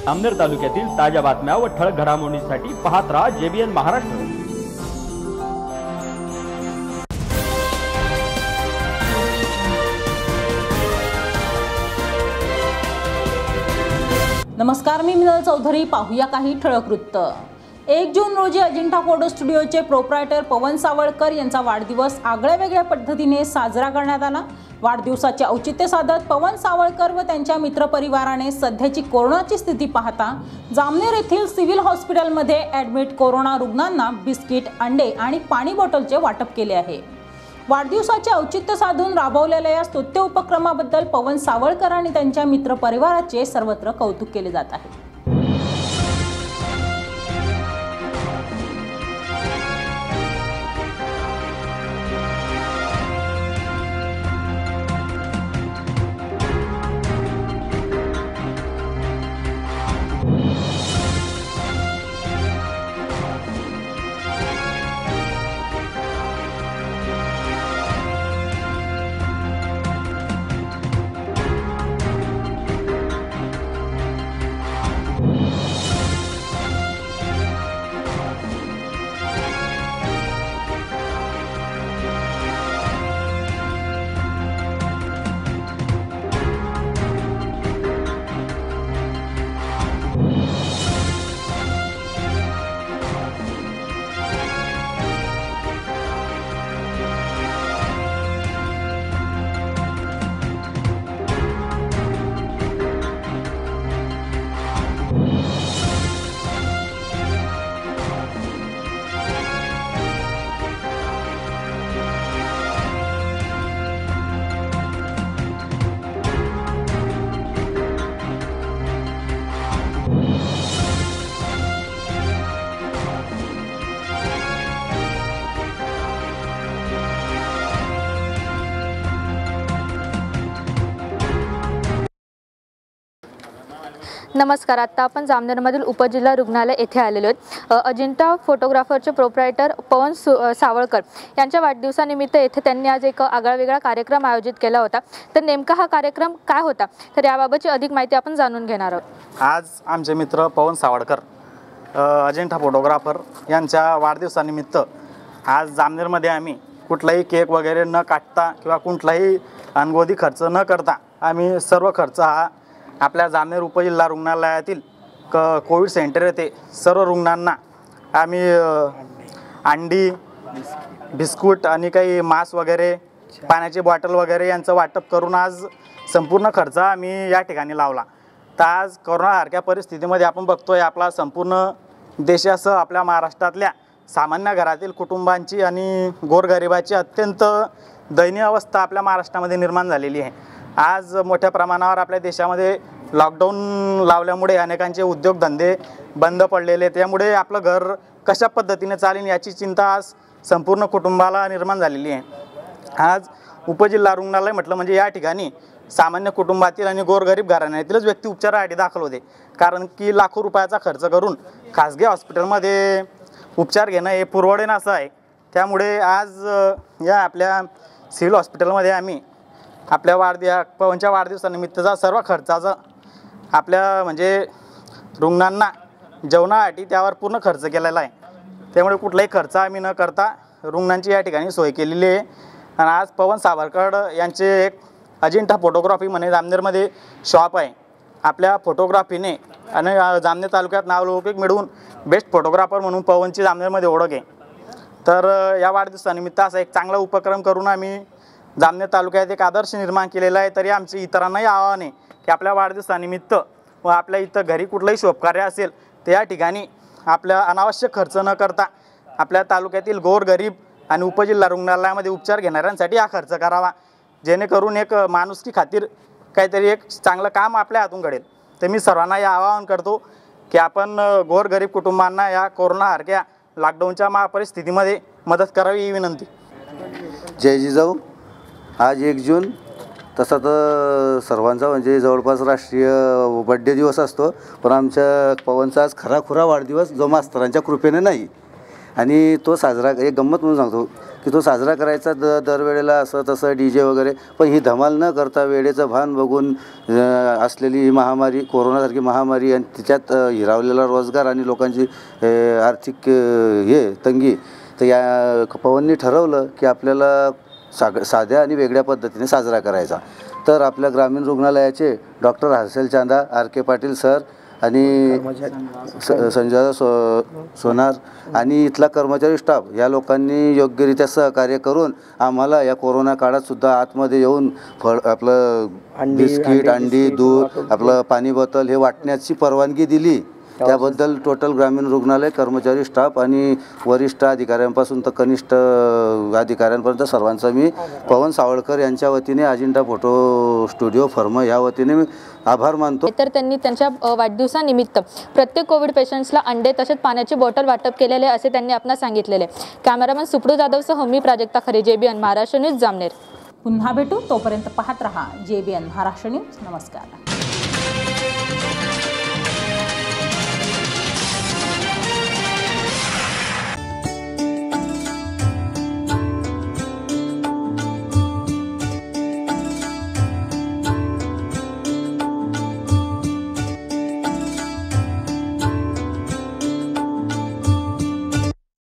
जामनेर तालुक्यातील ताज्या बातम्या व ठळक घडामोडींसाठी पाहत राहा JBN महाराष्ट्र। नमस्कार, मी मिनल चौधरी। पाहूया काही ठळक वृत्त। 1 जून रोजी अजिंठा फोटो स्टुडिओचे प्रोप्रायटर पवन सावळकर यांचा वाढदिवस आगळ्यावेगळ्या पद्धतीने साजरा करण्यात आला। वाढदिवसाचे औचित्य साधत पवन सावळकर व त्यांच्या मित्रपरिवाराने सध्याची कोरोनाची स्थिती पाहता जामनेर येथील सिव्हिल हॉस्पिटलमध्ये ॲडमिट कोरोना रुग्णांना बिस्किट, अंडे आणि पाणी बॉटलचे वाटप केले आहे। वाढदिवसाचे औचित्य साधून राबवलेल्या या स्तुत्य उपक्रमाबद्दल पवन सावळकर आणि त्यांच्या मित्रपरिवाराचे सर्वत्र कौतुक केले जात आहे। नमस्कार, आता आपण जामनेरमधील उपजिल्हा रुग्णालय येथे आलेलो आहोत। अजिंठा फोटोग्राफरचे प्रोप्रायटर पवन सावळकर यांच्या वाढदिवसानिमित्त येथे त्यांनी आज एक आगळावेगळा कार्यक्रम आयोजित केला होता। तर नेमका हा कार्यक्रम काय होता, तर याबाबतची अधिक माहिती आपण जाणून घेणार आहोत। आज आमचे मित्र पवन सावळकर अजिंठा फोटोग्राफर यांच्या वाढदिवसानिमित्त आज जामनेरमध्ये आम्ही कुठलाही केक वगैरे न काटता किंवा कुठलाही अनगोदी खर्च न करता आम्ही सर्व खर्च हा आपल्या जामनेर उपजिल्हा रुग्णालयातील कोविड सेंटर येथे सर्व रुग्णांना आम्ही अंडी, बिस्कुट आणि काही मास्क वगैरे, पाण्याची बॉटल वगैरे यांचं वाटप करून आज संपूर्ण खर्च आम्ही या ठिकाणी लावला। तर आज कोरोनासारख्या परिस्थितीमध्ये आपण बघतोय आपला संपूर्ण देशासह आपल्या महाराष्ट्रातल्या सामान्य घरातील कुटुंबांची आणि गोरगरिबाची अत्यंत दयनीय अवस्था आपल्या महाराष्ट्रामध्ये निर्माण झालेली आहे। आज मोठ्या प्रमाणावर आपल्या देशामध्ये लॉकडाऊन लावल्यामुळे अनेकांचे उद्योगधंदे बंद पडलेले, त्यामुळे आपलं घर कशा पद्धतीने चालेल याची चिंता आज संपूर्ण कुटुंबाला निर्माण झालेली आहे। आज उपजिल्हा रुग्णालय म्हटलं म्हणजे या ठिकाणी सामान्य कुटुंबातील आणि गोरगरीब घराण्यातीलच व्यक्ती उपचारासाठी दाखल होते, कारण की लाखो रुपयाचा खर्च करून खासगी हॉस्पिटलमध्ये उपचार घेणं हे पुरवडेन असं आहे। त्यामुळे आज या आपल्या सिव्हिल हॉस्पिटलमध्ये आम्ही आपल्या पवनच्या वाढदिवसानिमित्तचा सर्व खर्चाचा आपल्या म्हणजे रुग्णांना जेवणासाठी त्यावर पूर्ण खर्च केलेला आहे। त्यामुळे कुठलाही खर्च आम्ही न करता रुग्णांची या ठिकाणी सोय केलेली आहे। आणि आज पवन सावळकर यांचे एक अजिंठा फोटोग्राफी म्हणे जामनेरमध्ये शॉप आहे। आपल्या फोटोग्राफीने आणि जामनेर तालुक्यात नावलौकिक मिळवून बेस्ट फोटोग्राफर म्हणून पवनची जामनेरमध्ये ओळख आहे। तर या वाढदिवसानिमित्त असा एक चांगला उपक्रम करून आम्ही जामनेर तालुक्यात एक आदर्श निर्माण केलेला आहे। तरी आमचे इतरांनाही आवाहन आहे की आपल्या वाढदिवसानिमित्त व आपल्या इथं घरी कुठलंही शुभकार्य असेल तर या ठिकाणी आपल्या अनावश्यक खर्च न करता आपल्या तालुक्यातील गोरगरीब आणि उपजिल्हा रुग्णालयामध्ये उपचार घेणाऱ्यांसाठी हा खर्च करावा, जेणेकरून एक माणुसकी खातीर काहीतरी एक चांगलं काम आपल्या हातून घडेल। तर मी सर्वांना हे आवाहन करतो की आपण गोरगरीब कुटुंबांना या कोरोनासारख्या लॉकडाऊनच्या परिस्थितीमध्ये मदत करावी ही विनंती। जय जिजाऊ। आज 1 जून तसा तर सर्वांचा म्हणजे जवळपास राष्ट्रीय बड्डे दिवस असतो, पण आमच्या पवनचा आज खराखुरा वाढदिवस जो मास्तरांच्या कृपेने नाही, आणि तो साजरा एक गंमत म्हणून सांगतो की तो साजरा करायचा दरवेळेला असं तसं DJ वगैरे, पण ही धमाल न करता वेळेचं भान बघून असलेली ही महामारी, कोरोनासारखी महामारी आणि तिच्यात हिरावलेला रोजगार आणि लोकांची आर्थिक तंगी, तर या पवननी ठरवलं की आपल्याला साध्या आणि वेगळ्या पद्धतीने साजरा करायचा. तर आपल्या ग्रामीण रुग्णालयाचे doctor Harshal Chanda, RK Patil sir आणि संजय सोनार आणि इथला कर्मचारी स्टाफ या लोकांनी योग्यरित्या सहकार्य करून आम्हाला या कोरोना काळात सुद्धा आतमध्ये येऊन आपलं बिस्किट, अंडी, दूध, आपलं पाणी बॉटल हे वाटण्याची परवानगी दिली. त्याबद्दल टोटल ग्रामीण रुग्णालय कर्मचारी स्टाफ आणि वरिष्ठ अधिकाऱ्यांपासून तर कनिष्ठ अधिकाऱ्यांपर्यंत सर्वांचा मी पवन सावळकर यांच्या वतीने अजिंठा फोटो स्टुडिओ फर्म या वतीने मी आभार मानतो. तर त्यांनी त्यांच्या वाढदिवसानिमित्त प्रत्येक कोविड पेशंट्सला अंडे तसेच पाण्याची बॉटल वाटप केलेले असे त्यांनी आपणास सांगितलेले. कॅमेरामन सुप्रू जाधवसह मी प्राजक्ता खरे, JBN महाराष्ट्र न्यूज, जामनेर. पुन्हा भेटू, तोपर्यंत पाहत रहा JBN महाराष्ट्र न्यूज. नमस्कार.